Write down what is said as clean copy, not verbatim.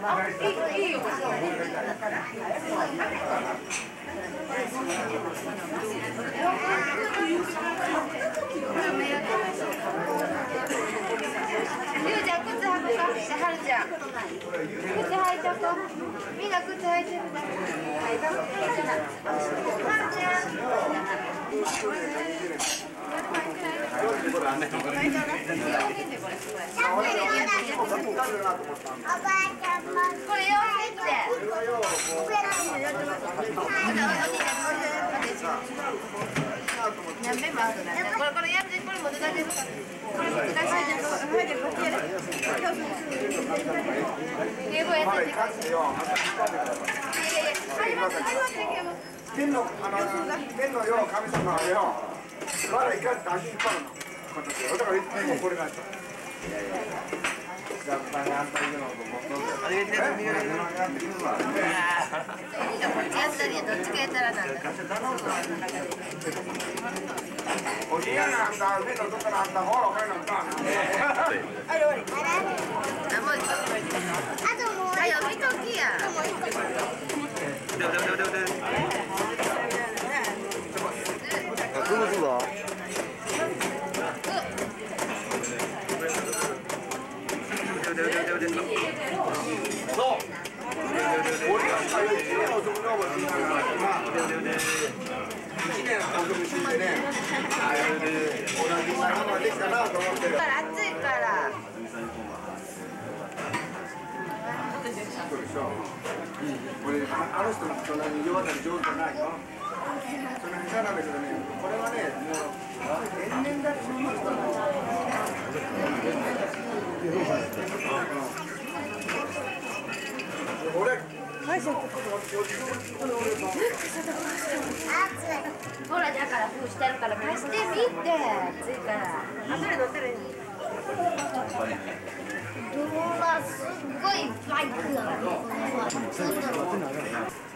いいよ。ゆうちゃん、靴履こうか。はるちゃん。靴履いとこう。みんな靴履いてるね。はるちゃん。これ4セット。何目もあるんだね。これやってこれも出だけ。これ難しい。英語やってて。 天のよ神様はよ、我らいかず足引っ張るの。だからいつもこれなんですよ。じゃあ、あんたいるのと思って。あれで見られるのやってくるわ。 こっちやったりどっちかやったらなんだ。 おじやなんだ、目のとこなんだ、ほら、お前なんだ。 あ、もう。あともう。はい、見ときや。 どうするわ。 そう。俺が1年遅くのぼりながら、1年遅くしてね、同じものができたなと思ってる。 暑いから。 そうでしょ。俺、あの人のそんなに世渡り上手じゃないよ。そんなに下手なんだけどね、これはね、もう天然だってその人なんだ。俺、 ほらだから封してるから貸してみて。暑いから。あ、それ乗ったらいい。うわ、すっごいバイクだ。